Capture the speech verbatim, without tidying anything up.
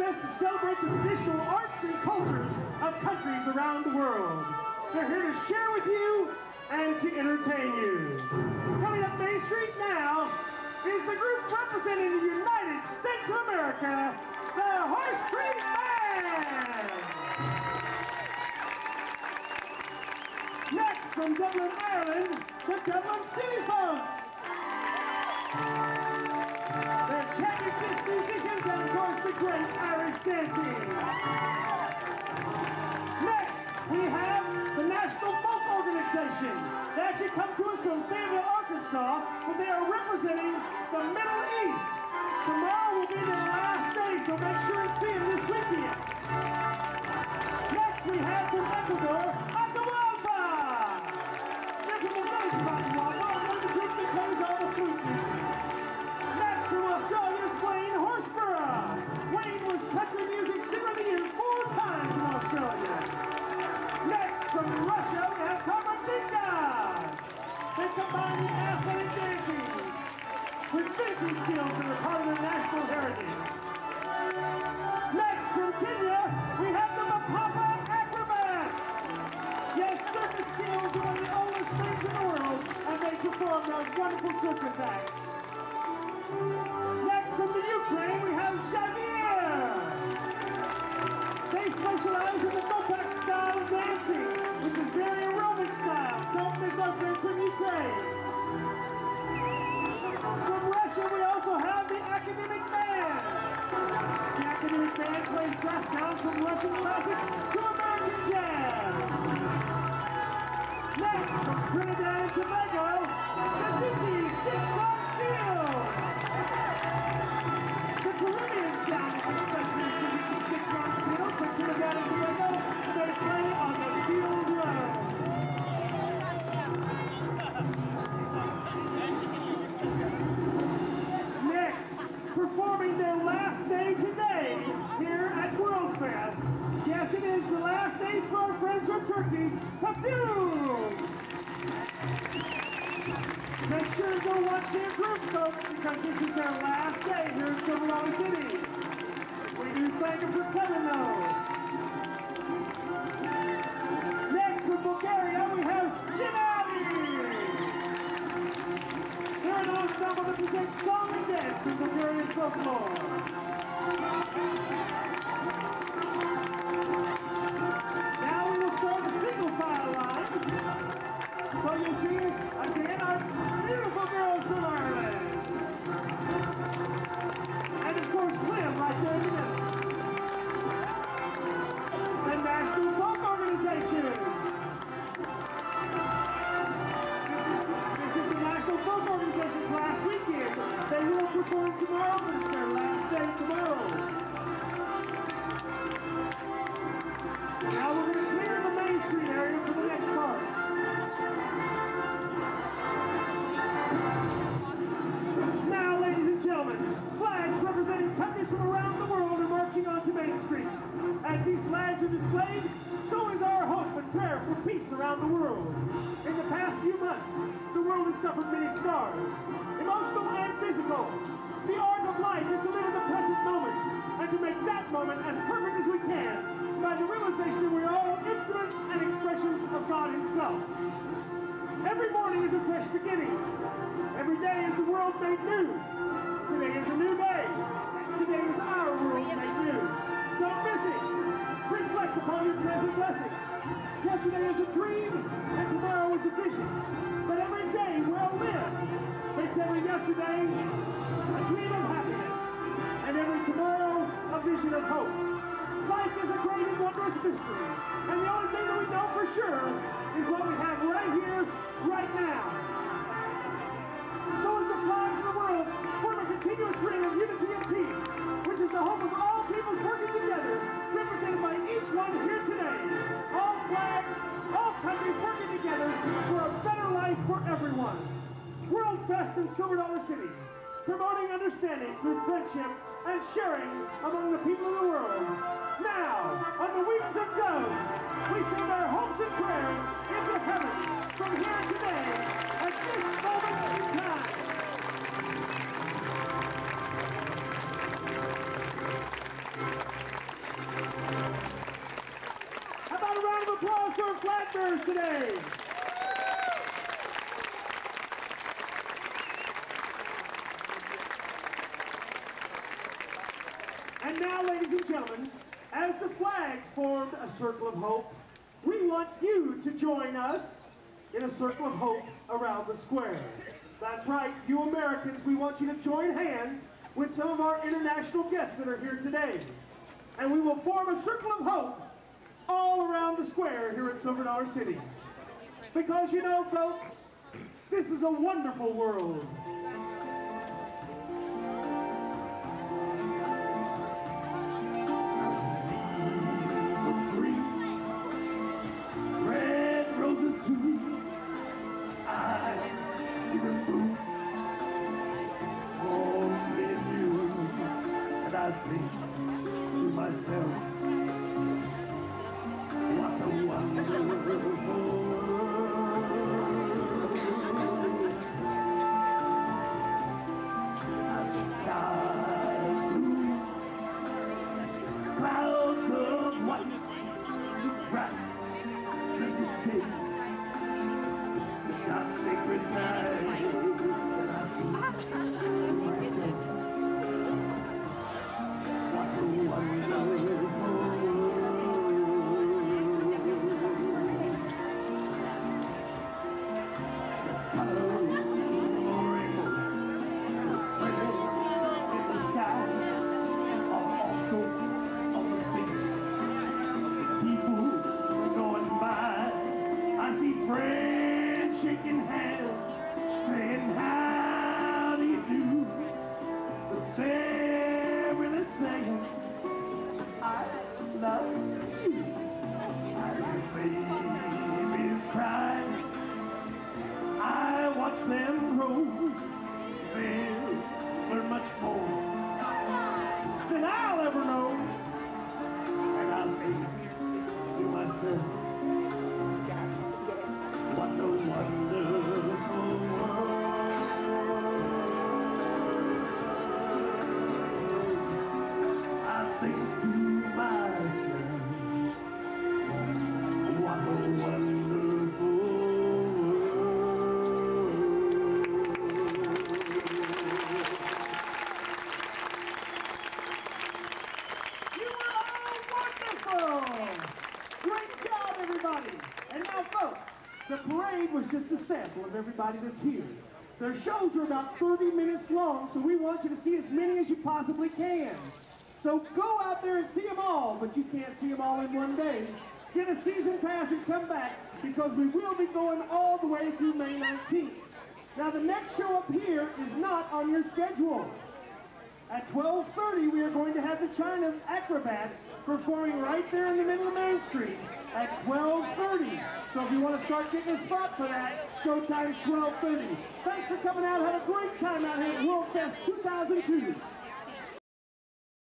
us to celebrate the traditional arts and cultures of countries around the world. They're here to share with you and to entertain you. Coming up Main Street now is the group representing the United States of America, the Horse Creek Band. Next, from Dublin, Ireland, the Dublin City Folks. They're championship musicians and, of course, the great Irish dancing. Next, we have the National Folk Organization. They actually come to us from Fayetteville, Arkansas, but they are representing the Middle East. Tomorrow will be their last day, so make sure and see them this weekend. Next, we have from Ecuador, Atahualpa. They're from the village of Atahualpa, one of the group that plays all the flute music. Next, from Australia's Wayne Horsburgh. Wayne was country music singer of the year four times in Australia. Next, from Russia, we have Kabardinka. They combine the athletic dancing with fencing skills that are part of their national heritage. Next, from Kenya, we have the Mapapa Acrobats. Yes, circus skills are one of the oldest things in the world, and they perform those wonderful circus acts. Next, from the Ukraine, we have Xavier. They specialize in the Mopak style of dancing, which is very aerobic style. Don't miss our friends from Ukraine. From Russia, we also have the Academic Band. The Academic Band plays brass sounds from Russian classics to American jazz. Next, from Trinidad and Tobago, Shatiki Sticks on Steel. The Caribbean sound is especially Shatiki Sticks on Steel from Trinidad and Tobago. They play on the steel drum. Next, performing their last day today here at World Fest. Yes, it is the last day for our friends from Turkey, Perfume. Make sure to go watch their group, folks, because this is their last day here in Silver City. We do thank them for coming, though. Next, from Bulgaria, we have Jinali. They're an ensemble that presents song and dance in Bulgarian folklore. Now we will start a single file line. So you'll see, again, our beautiful girls from Ireland. And of course, Clem right there in the middle. The National Folk Organization. This is, this is the National Folk Organization's last weekend. They will perform tomorrow, but it's their last day tomorrow. Now we're going to clear the Main Street area for the next part. Now, ladies and gentlemen, flags representing countries from around the world are marching onto Main Street. As these flags are displayed, so is our hope and prayer for peace around the world. In the past few months, the world has suffered many scars, emotional and physical. The art of life is to live in the present moment, and to make that moment as perfect as we can by the realization that we are all instruments and expressions of God Himself. Every morning is a fresh beginning. Every day is the world made new. Today is a new day. Today is our world made new. Don't miss it. Reflect upon your present blessings. Yesterday is a dream, and tomorrow is a vision. But every day well lived makes every yesterday a dream of happiness, and every tomorrow a vision of hope. Life is a great and wondrous mystery, and the only thing that we know for sure is what we have right here, right now. So as the flags of the world form a continuous ring of unity and peace, which is the hope of all peoples working together, represented by each one here today. All flags, all countries working together for a better life for everyone. World Fest in Silver Dollar City, promoting understanding through friendship and sharing among the people of the world. Now, on the wings of doves, we send our hopes and prayers into heaven from here today at this moment in time. applause for our flag bearers today. And now, ladies and gentlemen, as the flags formed a circle of hope, we want you to join us in a circle of hope around the square. That's right, you Americans, we want you to join hands with some of our international guests that are here today. And we will form a circle of hope all around the square here at Silver Dollar City. Because you know, folks, this is a wonderful world. I think to myself, what a wonderful world. As the sky blue, clouds of white, bright, blessed day, the dark sacred night, and I think to myself, shaking hands, saying how do you do, but they're really saying I love you. I babies cry, I watch them grow, they'll learn much more than I'll ever know, and I think to myself, what a wonderful world. I think to myself, what a wonderful world. You were all wonderful! Great job, everybody! And now, folks, the parade was just a sample of everybody that's here. Their shows are about thirty minutes long, so we want you to see as many as you possibly can. So go out there and see them all, but you can't see them all in one day. Get a season pass and come back, because we will be going all the way through May nineteenth. Now, the next show up here is not on your schedule. At twelve thirty, we are going to have the China Acrobats performing right there in the middle of Main Street at twelve thirty. So if you want to start getting a spot for that, showtime's twelve thirty. Thanks for coming out. Have a great time out here at World Fest two thousand two.